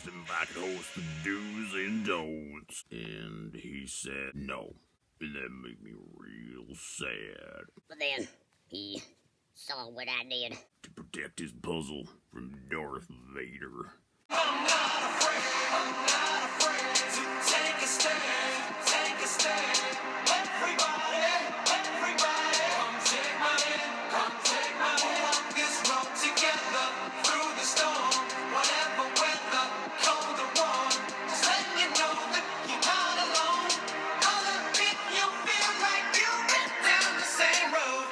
asked him if I could host the do's and don'ts, and he said no. And that made me real sad. But then, he saw what I did. To protect his puzzle from Darth Vader. I'm not afraid to take a stand, take a stand. Everybody, come take my hand, come take my hand. Walk this road together, through the storm, whatever weather, cold or warm. Just letting you know that you're not alone. Other people, you feel like you've been down the same road.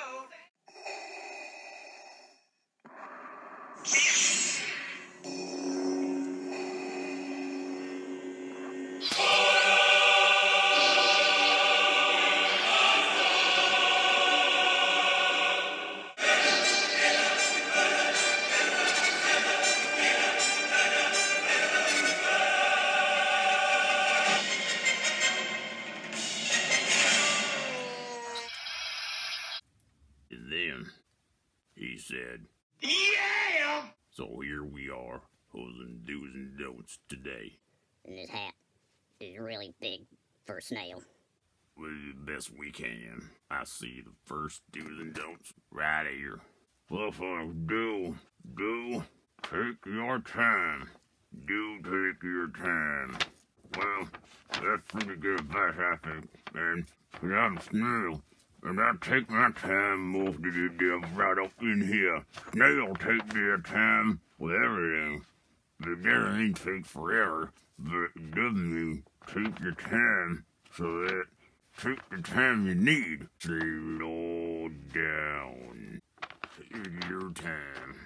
And then he said, Yeah! so here we are, hosting do's and don'ts today. And this hat is really big for a snail. We'll do the best we can. I see the first do's and don'ts right here. Well, folks, do take your time. Do take your time. Well, that's pretty good advice, I think. And I'm a snail, and I take my time most of the day right up in here. Snail take their time with everything. But everything takes forever, but it doesn't mean take your time so that take the time you need. Slow down. Take your time.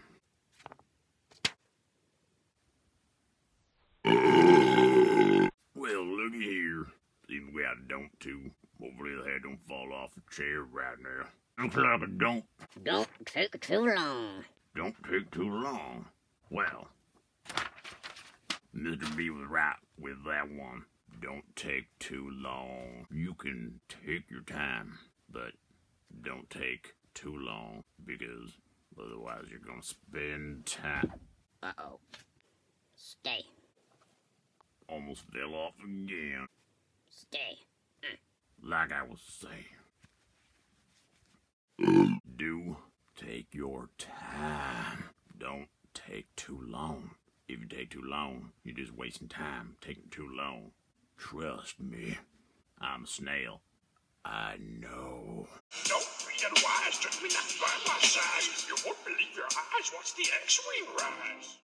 Well, looky here. Even we got a don't too. Hopefully the head don't fall off the chair right now. Looks like a don't. Don't take too long. Don't take too long. Well, Mr. B was right with that one. Don't take too long. You can take your time, but don't take too long, because otherwise you're gonna spend time. Uh-oh. Stay. Almost fell off again. Stay. Like I was saying. Do take your time. Don't take too long. If you take too long, you're just wasting time taking too long. Trust me. I'm a snail. I know. Don't be unwise, gentlemen, not by my side. You won't believe your eyes watch the X-Wing rise.